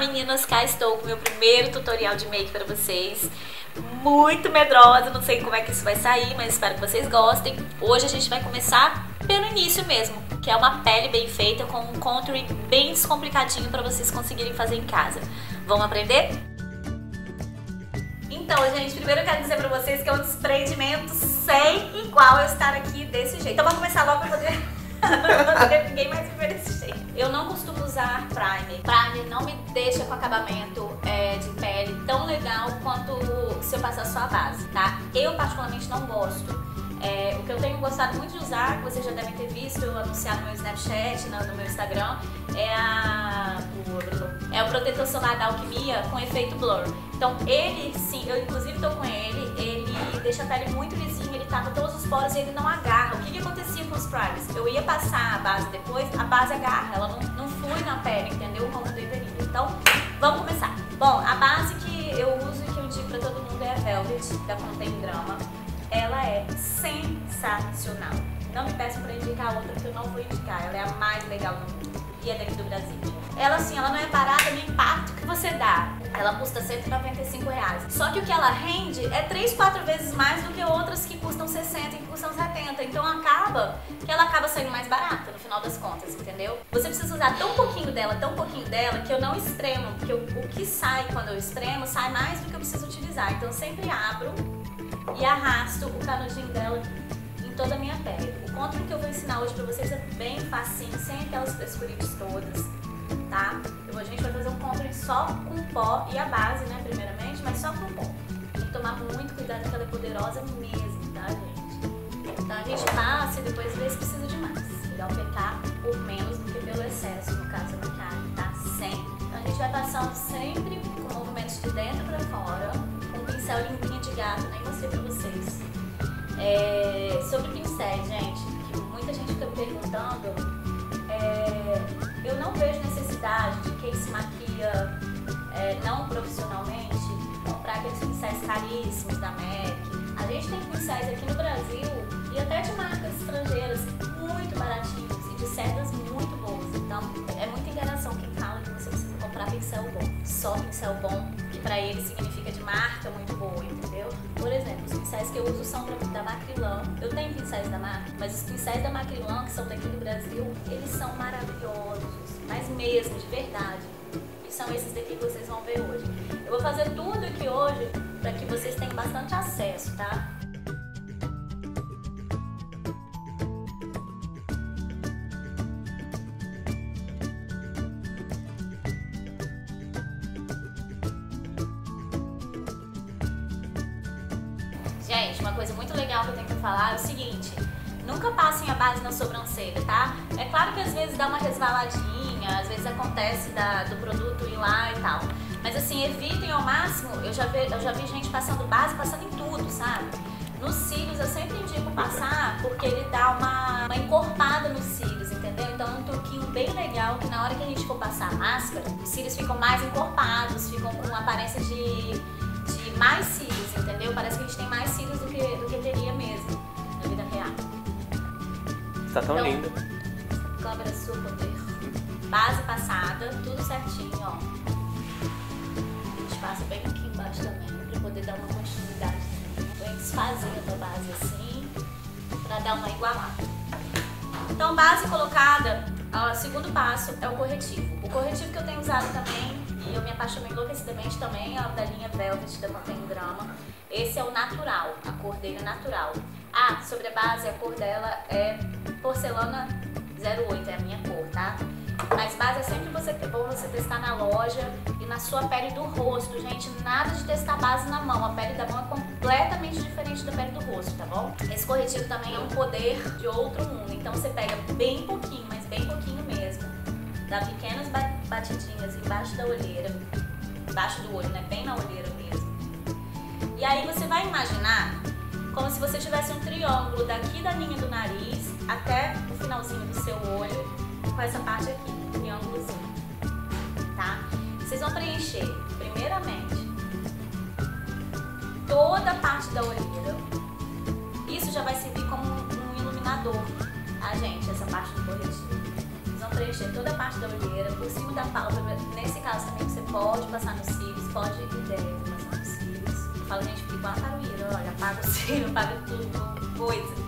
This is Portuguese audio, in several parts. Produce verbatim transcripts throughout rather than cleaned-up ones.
meninas, cá estou com o meu primeiro tutorial de make pra vocês. Muito medrosa, não sei como é que isso vai sair, mas espero que vocês gostem. Hoje a gente vai começar pelo início mesmo, que é uma pele bem feita com um contour bem descomplicadinho pra vocês conseguirem fazer em casa. Vamos aprender? Então, gente, primeiro eu quero dizer pra vocês que é um desprendimento sem igual eu estar aqui desse jeito. Então vamos começar logo pra poder... não poder ninguém mais me ver desse jeito. Eu não costumo usar primer. Primer não me deixa com acabamento é, de pele tão legal quanto se eu passar só a base, tá? Eu particularmente não gosto. É, o que eu tenho gostado muito de usar, que vocês já devem ter visto, eu anunciar no meu Snapchat, no, no meu Instagram, é, a, o, é o protetor solar da Alquimia com efeito blur. Então ele, sim, eu inclusive tô com ele, ele deixa a pele muito lisinha, ele tapa todos os poros e ele não agarra. O que que acontecia com os primers? Eu ia passar a base depois, a base agarra, ela não, não flui na pele, entendeu? Como deveria. Então, vamos começar. Bom, a base que eu uso e que eu indico pra todo mundo é a Velvet, da Contém Drama. Ela é sensacional. Não me peçam pra indicar outra que eu não vou indicar. Ela é a mais legal do mundo. E é daqui do Brasil. Ela assim, ela não é barata no impacto que você dá. Ela custa cento e noventa e cinco reais. Só que o que ela rende é três, quatro vezes mais do que outras que custam sessenta e que custam setenta. Então acaba que ela acaba saindo mais barata no final das contas, entendeu? Você precisa usar tão pouquinho dela, tão pouquinho dela, que eu não espremo. Porque o, o que sai quando eu espremo, sai mais do que eu preciso utilizar. Então eu sempre abro e arrasto o canudinho dela em toda a minha pele. O contour que eu vou ensinar hoje pra vocês é bem facinho, sem aquelas frescurices todas, tá? Eu, a gente vai fazer um contour só com pó e a base, né, primeiramente, mas só com pó. Tem que tomar muito cuidado porque ela é poderosa mesmo, tá, gente? Então a gente passa e depois vê se precisa de mais. Melhor pecar por menos do que pelo excesso, no caso da maquiagem, tá? Sempre. Então a gente vai passando sempre com movimentos de dentro pra fora, com um pincel limpinho de gato, nem mostrei pra vocês. É, sobre pincéis, gente, que muita gente fica me perguntando, é, eu não vejo necessidade de quem se maquia é, não profissionalmente comprar aqueles pincéis caríssimos da MAC. A gente tem pincéis aqui no Brasil e até de marcas estrangeiras muito baratinhos e de sedas muito boas. Então é muita enganação quem fala que você precisa comprar pincel bom. Só pincel bom, que pra ele significa de marca muito boa, entendeu? Por exemplo, os pincéis que eu uso são da Macrilan. Eu tenho pincéis da marca, mas os pincéis da Macrilan, que são daqui do Brasil, eles são maravilhosos, mas mesmo, de verdade. E são esses daqui que vocês vão ver hoje. Eu vou fazer tudo aqui hoje para que vocês tenham bastante acesso, tá? Gente, uma coisa muito legal que eu tenho que falar é o seguinte: nunca passem a base na sobrancelha, tá? É claro que às vezes dá uma resvaladinha, às vezes acontece da, do produto ir lá e tal. Mas assim, evitem ao máximo. Eu já, vi, eu já vi gente passando base, passando em tudo, sabe? Nos cílios eu sempre indico passar porque ele dá uma, uma encorpada nos cílios, entendeu? Então é um truquinho bem legal que na hora que a gente for passar a máscara, os cílios ficam mais encorpados, ficam com uma aparência de, de mais cílios, entendeu? Parece que a gente tem mais cílios do que, do que teria mesmo na vida real. Tá tão então, linda. Câmera sua poder. Base passada, tudo certinho, ó. A gente passa bem aqui embaixo também, pra poder dar uma continuidade. Vem desfazendo a base assim, pra dar uma igualada. Então, base colocada, o segundo passo é o corretivo. O corretivo que eu tenho usado também, e eu me apaixonei enlouquecidamente também, é o da linha Velvet da Contém Drama. Esse é o natural, a cor dele é natural. Ah, sobre a base, a cor dela é porcelana zero oito, é a minha cor, tá? Mas base é sempre você, bom você testar na loja e na sua pele do rosto, gente. Nada de testar base na mão, a pele da mão é completamente diferente da pele do rosto, tá bom? Esse corretivo também é um poder de outro mundo, então você pega bem pouquinho, mas bem pouquinho mesmo. Dá pequenas batidinhas embaixo da olheira, embaixo do olho, né? Bem na olheira mesmo. E aí você vai imaginar como se você tivesse um triângulo daqui da linha do nariz até o finalzinho do seu olho, com essa parte aqui, um triângulozinho, tá? Vocês vão preencher, primeiramente, toda a parte da olheira. Isso já vai servir como um iluminador, tá, gente? Essa parte do corretivo. Vocês vão preencher toda a parte da olheira, por cima da pálpebra. Nesse caso também você pode passar nos cílios, pode e deve passar nos cílios. Fala, gente, fica igual a Caruíra, olha, apaga o cílio, apaga tudo, coisa.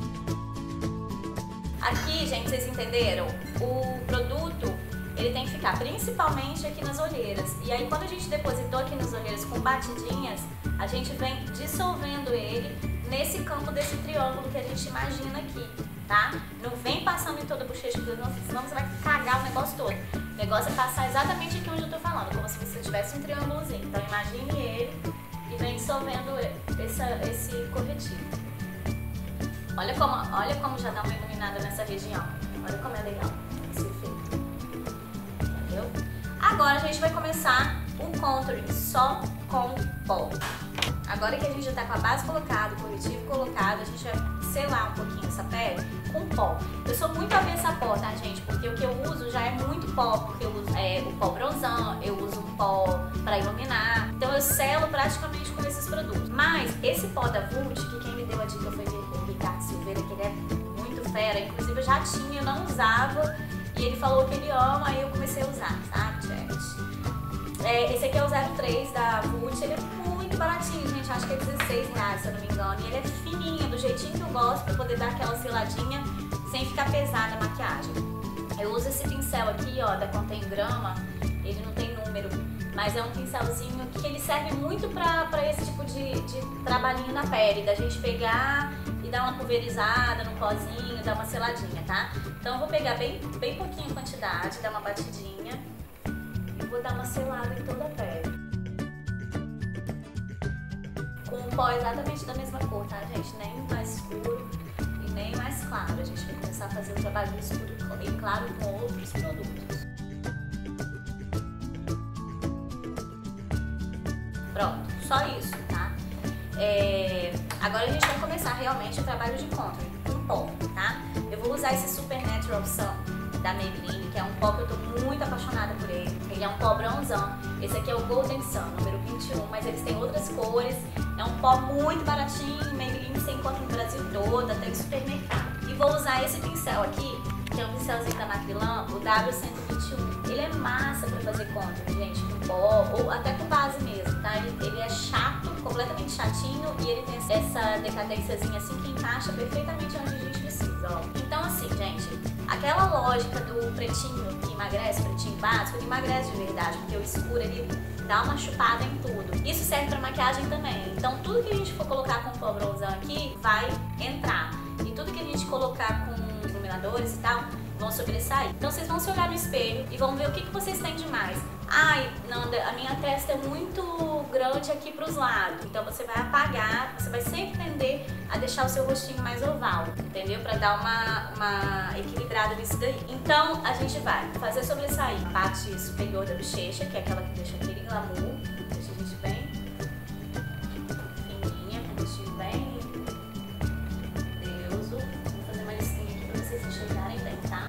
Aqui, gente, vocês entenderam? O produto, ele tem que ficar principalmente aqui nas olheiras. E aí, quando a gente depositou aqui nas olheiras com batidinhas, a gente vem dissolvendo ele nesse campo desse triângulo que a gente imagina aqui, tá? Não vem passando em toda a bochecha, senão você vai cagar o negócio todo. O negócio é passar exatamente aqui onde eu tô falando, como se você tivesse um triângulozinho. Então, imagine ele e vem dissolvendo essa, esse corretivo. Olha como, olha como já dá uma iluminada nessa região. Olha como é legal esse efeito. Entendeu? Agora a gente vai começar o contouring só com pó. Agora que a gente já tá com a base colocada, o corretivo colocado, a gente vai selar um pouquinho essa pele com pó. Eu sou muito avessa a pó, tá, gente? Porque o que eu uso já é muito pó, porque eu uso é, o pó bronzão, eu uso um pó pra iluminar. Então eu selo praticamente com esses produtos. Mas esse pó da Vult, que quem me deu a dica foi o Ricardo Silveira, que ele é muito fera. Inclusive eu já tinha, eu não usava. E ele falou que ele ama, aí eu comecei a usar, sabe, gente? É, esse aqui é o zero três da Vult, ele é muito baratinho, gente. Acho que é dezesseis reais, se eu não me engano. E ele é fininho, do jeitinho que eu gosto, pra poder dar aquela seladinha sem ficar pesada a maquiagem. Eu uso esse pincel aqui, ó, da Contém Grama. Ele não tem número, mas é um pincelzinho que ele serve muito pra, pra esse tipo de, de trabalhinho na pele, da gente pegar e dar uma pulverizada no pozinho, dar uma seladinha, tá? Então eu vou pegar bem, bem pouquinho a quantidade, dar uma batidinha e vou dar uma selada em toda a pele. Com o pó exatamente da mesma cor, tá, gente? Nem mais escuro e nem mais claro. A gente vai começar a fazer o trabalho no escuro e claro com outros produtos. Pronto, só isso, tá? É... Agora a gente vai começar realmente o trabalho de contouring com pó, tá? Eu vou usar esse Supernatural Sun da Maybelline, que é um pó que eu tô muito apaixonada por ele. Ele é um pó bronzão. Esse aqui é o Golden Sun, número vinte e um, mas eles têm outras cores. É um pó muito baratinho, Maybelline você encontra no Brasil todo, até em supermercado. E vou usar esse pincel aqui, que é um pincelzinho da Macrylan, o W cento e vinte e um. Ele é massa pra fazer contouring, gente, com pó ou até com base mesmo, tá? Ele, ele é chato, completamente chatinho, e ele tem essa decadênciazinha assim que encaixa perfeitamente onde a gente precisa, ó. Então assim, gente, aquela lógica do pretinho que emagrece, pretinho básico, ele emagrece de verdade, porque o escuro ele dá uma chupada em tudo. Isso serve pra maquiagem também. Então tudo que a gente for colocar com pó bronzão aqui vai entrar. E tudo que a gente colocar com iluminadores e tal, vão sobressair. Então vocês vão se olhar no espelho e vão ver o que, que vocês têm de mais. Ai, Nanda, a minha testa é muito grande aqui pros lados. Então você vai apagar, você vai sempre tender a deixar o seu rostinho mais oval, entendeu? Pra dar uma, uma equilibrada nisso daí. Então a gente vai fazer sobressair a parte superior da bochecha, que é aquela que deixa aquele glamour. Deixa a gente bem fininha, com o vestido bem deuso. Vou fazer uma listinha aqui pra vocês enxergarem bem, tá?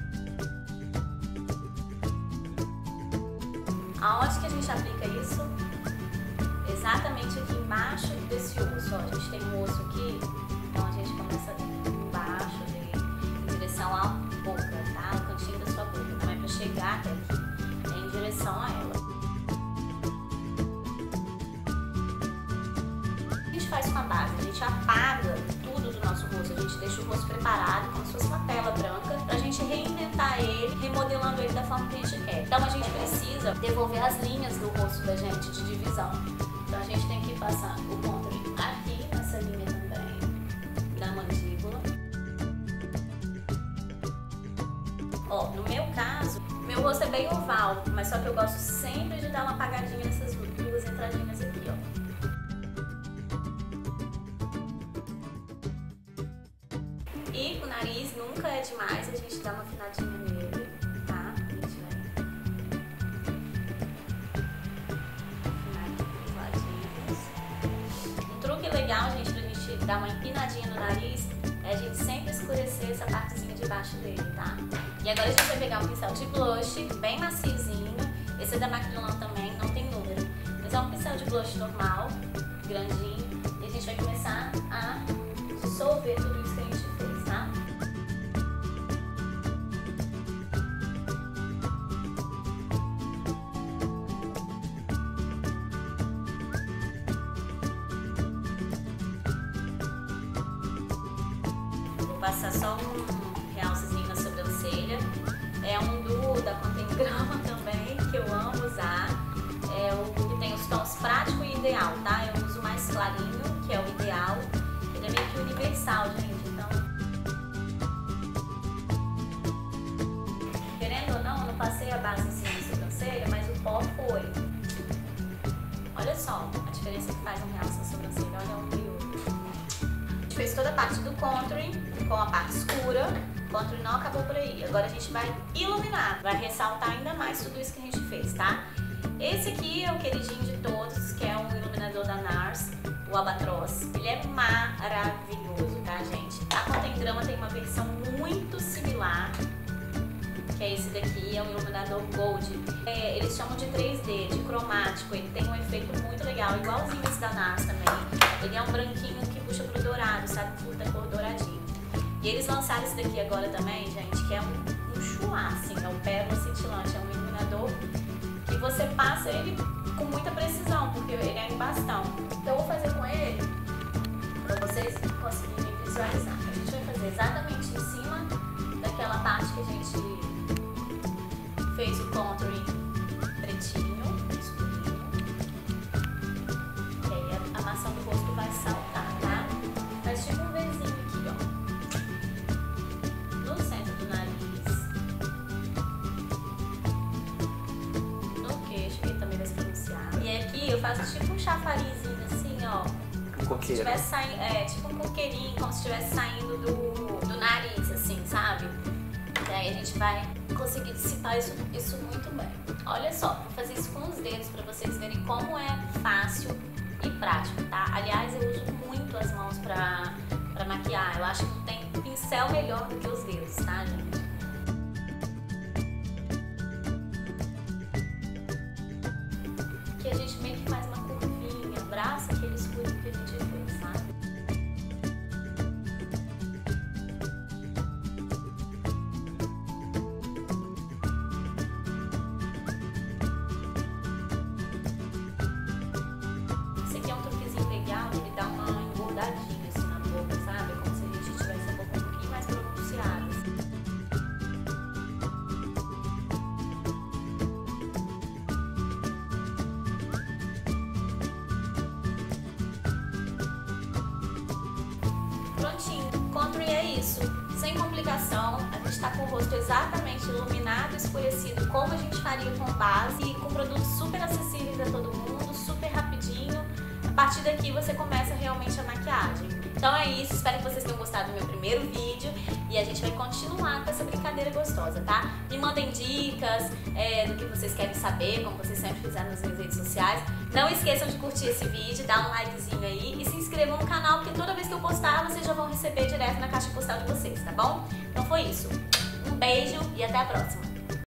Aonde que a gente aplica isso? Exatamente aqui embaixo desse osso, ó. A gente tem um osso aqui, então a gente começa embaixo dele, em direção à boca, tá? O cantinho da sua boca. Não é pra chegar até aqui, é em direção a ela. O que a gente faz com a base? A gente apaga tudo do nosso rosto, a gente deixa o rosto preparado como se fosse uma tela branca pra gente reinventar ele, remodelando ele da forma que a gente quer. Então a gente precisa devolver as linhas do rosto da gente de divisão. Então a gente tem que passar o contouring aqui nessa linha também da mandíbula. Ó, no meu caso, meu rosto é bem oval, mas só que eu gosto sempre de dar uma apagadinha nessas duas entradinhas aqui, ó. E o nariz nunca é demais, a gente dá uma afinadinha nele, tá? A gente vai afinar aqui dos ladinhos. Um truque legal, gente, pra gente dar uma empinadinha no nariz é a gente sempre escurecer essa partezinha de baixo dele, tá? E agora a gente vai pegar um pincel de blush, bem maciozinho. Esse é da Macrylan também, não tem número. Mas é um pincel de blush normal, grandinho. E a gente vai começar a dissolver tudo isso que a gente fez, tá? passar só um realcezinho na sobrancelha. É um duo da Contemgrama também, que eu amo usar. É o que tem os tons prático e ideal, tá? Eu uso mais clarinho, que é o ideal. Ele é meio que universal, gente, então... Querendo ou não, eu não passei a base em cima da sobrancelha, mas o pó foi. Olha só a diferença que faz um realce na sobrancelha, olha um e outro. A gente fez toda a parte do contouring com a parte escura. O contouring não acabou por aí. Agora a gente vai iluminar, vai ressaltar ainda mais tudo isso que a gente fez, tá? Esse aqui é o queridinho de todos, que é um iluminador da NARS, o Albatross. Ele é maravilhoso, tá, gente? A Contemgrama tem uma versão muito similar, que é esse daqui, é um iluminador Gold. É, eles chamam de três D, de cromático. Ele tem um efeito muito legal, igualzinho esse da NARS também. Ele é um branquinho que puxa pro dourado, sabe? Puta cor douradinho. E eles lançaram esse daqui agora também, gente, que é um, um chua, assim, é um pérola cintilante, é um iluminador que você passa ele com muita precisão, porque ele é em bastão. Então eu vou fazer com ele para vocês conseguirem visualizar. A gente vai fazer exatamente em cima daquela parte que a gente fez o contouring pretinho, escurinho. E aí a, a maçã do rosto vai saltar, tá? Faz tipo um Vzinho aqui, ó. No centro do nariz. No queixo, que também vai se pronunciar. E aqui eu faço tipo um chafarizinho assim, ó. Um Como se coqueiro. estivesse saindo, é, tipo um coqueirinho, como se estivesse saindo do, do nariz, assim, sabe? E aí a gente vai conseguir dissipar isso, isso muito bem. Olha só, vou fazer isso com os dedos pra vocês verem como é fácil e prático, tá? Aliás, eu uso muito as mãos pra, pra maquiar. Eu acho que não tem pincel melhor do que os dedos, tá, gente? Aqui a gente meio que faz uma curvinha, abraça aquele escurinho que a gente fez, sabe? Esse aqui é um truquezinho legal, ele dá uma engordadinha assim na boca, sabe? Como se a gente tivesse a boca um pouquinho mais pronunciada. Prontinho, contouring é isso, sem complicação. A gente tá com o rosto exatamente iluminado, escurecido, como a gente faria com base, e com produtos super acessíveis a todo mundo, super rapidinho. A partir daqui você começa realmente a maquiagem. Então é isso, espero que vocês tenham gostado do meu primeiro vídeo e a gente vai continuar com essa brincadeira gostosa, tá? Me mandem dicas é, do que vocês querem saber, como vocês sempre fizeram nas minhas redes sociais. Não esqueçam de curtir esse vídeo, dar um likezinho aí e se inscrevam no canal, porque toda vez que eu postar, vocês já vão receber direto na caixa postal de vocês, tá bom? Então foi isso. Um beijo e até a próxima!